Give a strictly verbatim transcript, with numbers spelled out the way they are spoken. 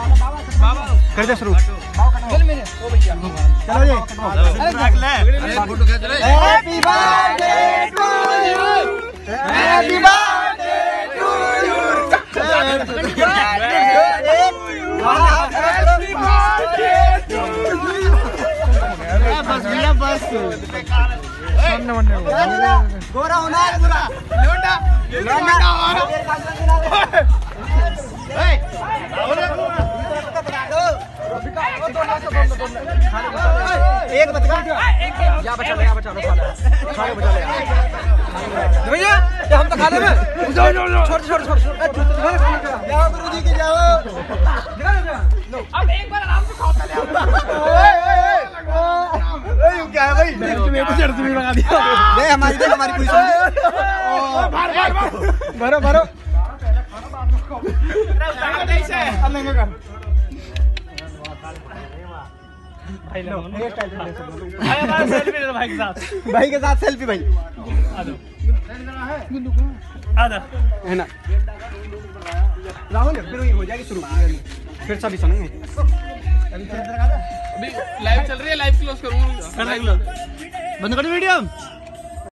कर दे शुरू। चल मेरे ओ भैया चलो जी। फोटो खींच ले। Happy birthday to you, happy birthday to you, happy birthday to you. बस भैया बस सामने बनने गोरा होना है पूरा लोटा लोटा एक बच गया या बचा ले या बचा लो खा ले बचा ले भैया हम तो खा ले छोड़ छोड़ छोड़ छोड़ जाओ गुरुजी के जाओ अब एक बार आराम से खाता ले क्या है भाई मेरे को जड़ तुम्हें लगा दिया दे हमारी दे हमारी पूरी सुन मार मार मार भरो भरो भाई लो हेयर स्टाइल ले सकते भाई हमारा सेल्फी ले भाई के साथ भाई के साथ सेल्फी भाई आ जाओ आ जा है ना राहुल फिर हो जाएगी शुरू फिर सभी सुनेंगे अभी लाइव चल रही है लाइव क्लोज करूंगा बंद कर वीडियो।